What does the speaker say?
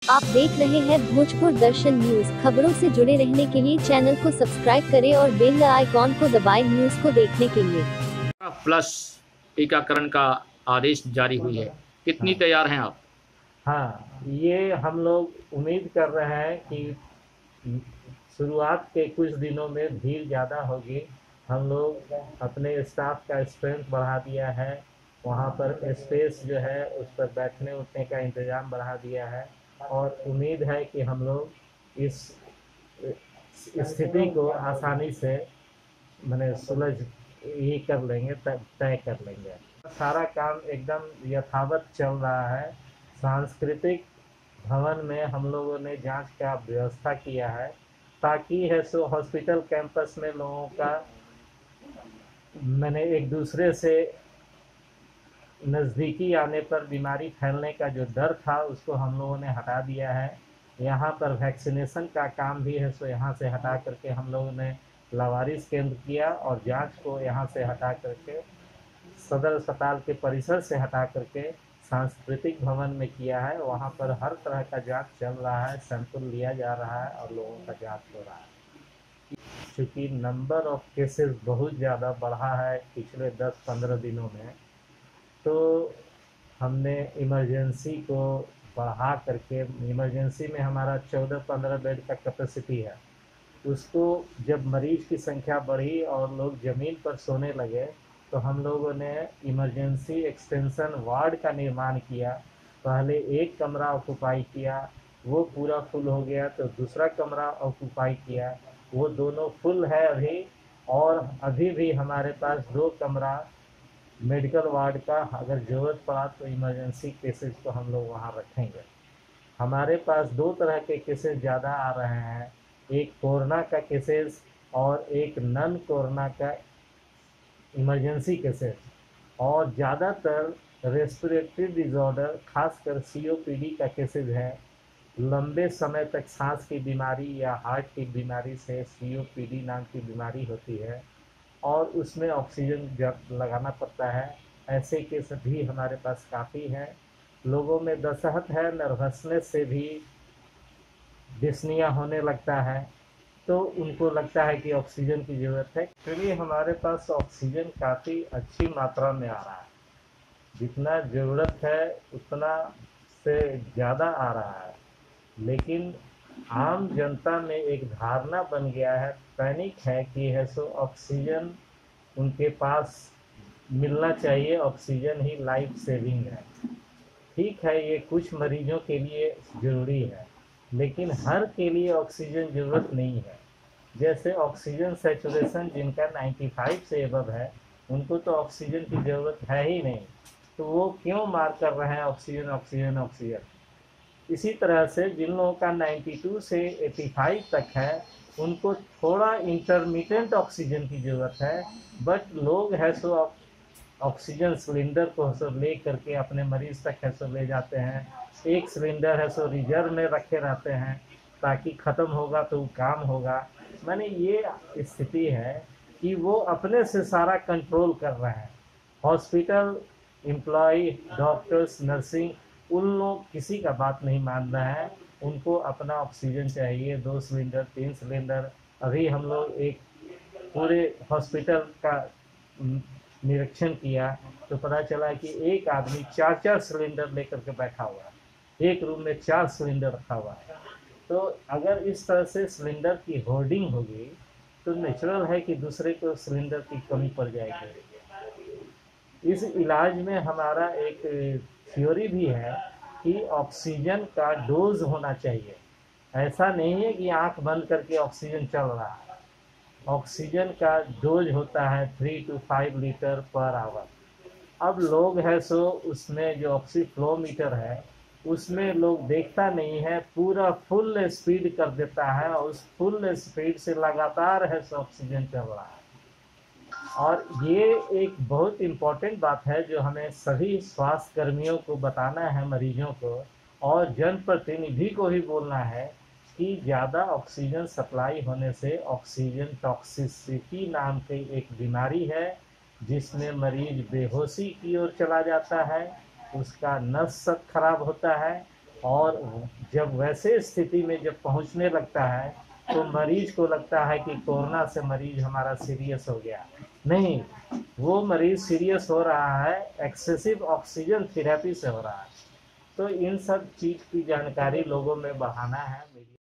आप देख रहे हैं भोजपुर दर्शन न्यूज। खबरों से जुड़े रहने के लिए चैनल को सब्सक्राइब करें और बेल आइकॉन को दबाएं न्यूज को देखने के लिए। प्लस टीकाकरण का आदेश जारी हुई है, कितनी हाँ तैयार हैं आप? हाँ, ये हम लोग उम्मीद कर रहे हैं कि शुरुआत के कुछ दिनों में भीड़ ज़्यादा होगी। हम लोग अपने स्टाफ का स्ट्रेंथ बढ़ा दिया है, वहाँ पर स्पेस जो है उस पर बैठने उठने का इंतज़ाम बढ़ा दिया है और उम्मीद है कि हम लोग इस स्थिति को आसानी से मैंने सुलझ ये कर लेंगे, तय कर लेंगे। सारा काम एकदम यथावत चल रहा है। सांस्कृतिक भवन में हम लोगों ने जांच का व्यवस्था किया है ताकि है सो हॉस्पिटल कैंपस में लोगों का मैंने एक दूसरे से नज़दीकी आने पर बीमारी फैलने का जो डर था उसको हम लोगों ने हटा दिया है। यहाँ पर वैक्सीनेशन का काम भी है सो यहाँ से हटा करके हम लोगों ने लावारिस केंद्र किया और जांच को यहाँ से हटा करके सदर अस्पताल के परिसर से हटा करके सांस्कृतिक भवन में किया है। वहाँ पर हर तरह का जांच चल रहा है, सैंपल लिया जा रहा है और लोगों का जांच हो रहा है। चूँकि नंबर ऑफ केसेस बहुत ज़्यादा बढ़ा है पिछले 10-15 दिनों में, तो हमने इमरजेंसी को बढ़ा करके, इमरजेंसी में हमारा 14-15 बेड का कैपेसिटी है, उसको जब मरीज की संख्या बढ़ी और लोग ज़मीन पर सोने लगे तो हम लोगों ने इमरजेंसी एक्सटेंशन वार्ड का निर्माण किया। पहले एक कमरा ऑक्यूपाई किया, वो पूरा फुल हो गया तो दूसरा कमरा ऑक्यूपाई किया, वो दोनों फुल है अभी। और अभी भी हमारे पास 2 कमरा मेडिकल वार्ड का, अगर ज़रूरत पड़ा तो इमरजेंसी केसेस को हम लोग वहाँ रखेंगे। हमारे पास 2 तरह के केसेस ज़्यादा आ रहे हैं, एक कोरोना का केसेस और एक नन कोरोना का इमरजेंसी केसेस। और ज़्यादातर रेस्पिरेटरी डिसऑर्डर, खासकर सीओपीडी का केसेस है। लंबे समय तक सांस की बीमारी या हार्ट की बीमारी से सीओपीडी नाम की बीमारी होती है और उसमें ऑक्सीजन लगाना पड़ता है। ऐसे केस भी हमारे पास काफ़ी हैं। लोगों में दसहत है, नर्वसनेस से भी डिस्निया होने लगता है, तो उनको लगता है कि ऑक्सीजन की ज़रूरत है। एक्चुअली हमारे पास ऑक्सीजन काफ़ी अच्छी मात्रा में आ रहा है, जितना ज़रूरत है उतना से ज़्यादा आ रहा है। लेकिन आम जनता में एक धारणा बन गया है, पैनिक है कि है सो ऑक्सीजन उनके पास मिलना चाहिए, ऑक्सीजन ही लाइफ सेविंग है। ठीक है, ये कुछ मरीजों के लिए ज़रूरी है, लेकिन हर के लिए ऑक्सीजन ज़रूरत नहीं है। जैसे ऑक्सीजन सैचुरेशन जिनका 95 से एबव है, उनको तो ऑक्सीजन की ज़रूरत है ही नहीं, तो वो क्यों मार कर रहे हैं ऑक्सीजन ऑक्सीजन ऑक्सीजन। इसी तरह से जिन लोगों का 92 से 85 तक है, उनको थोड़ा इंटरमिटेंट ऑक्सीजन की ज़रूरत है, बट लोग है सो ऑक्सीजन सिलेंडर को है सो ले करके अपने मरीज तक है सो ले जाते हैं। एक सिलेंडर है सो रिजर्व में रखे रहते हैं ताकि ख़त्म होगा तो काम होगा। माने ये स्थिति है कि वो अपने से सारा कंट्रोल कर रहे हैं। हॉस्पिटल एम्प्लॉय, डॉक्टर्स, नर्सिंग, उन लोग किसी का बात नहीं मान रहे हैं। उनको अपना ऑक्सीजन चाहिए, 2 सिलेंडर 3 सिलेंडर। अभी हम लोग एक पूरे हॉस्पिटल का निरीक्षण किया तो पता चला कि एक आदमी 4-4 सिलेंडर लेकर के बैठा हुआ है, एक रूम में 4 सिलेंडर रखा हुआ है। तो अगर इस तरह से सिलेंडर की होर्डिंग होगी तो नेचुरल है कि दूसरे को सिलेंडर की कमी पड़ जाएगी। इस इलाज में हमारा एक थ्योरी भी है कि ऑक्सीजन का डोज होना चाहिए। ऐसा नहीं है कि आंख बंद करके ऑक्सीजन चल रहा है। ऑक्सीजन का डोज होता है 3 to 5 लीटर पर आवर। अब लोग है सो उसमें जो ऑक्सीफ्लोमीटर है उसमें लोग देखता नहीं है, पूरा फुल स्पीड कर देता है और उस फुल स्पीड से लगातार है सो ऑक्सीजन चल रहा है। और ये एक बहुत इम्पोर्टेंट बात है जो हमें सभी स्वास्थ्य कर्मियों को बताना है, मरीजों को और जनप्रतिनिधि को भी बोलना है कि ज़्यादा ऑक्सीजन सप्लाई होने से ऑक्सीजन टॉक्सिसिटी नाम की एक बीमारी है, जिसमें मरीज बेहोशी की ओर चला जाता है, उसका नस सब खराब होता है और जब वैसे स्थिति में जब पहुंचने लगता है तो मरीज को लगता है कि कोरोना से मरीज हमारा सीरियस हो गया। नहीं, वो मरीज सीरियस हो रहा है एक्सेसिव ऑक्सीजन थेरेपी से हो रहा है। तो इन सब चीज़ की जानकारी लोगों में बढ़ाना है।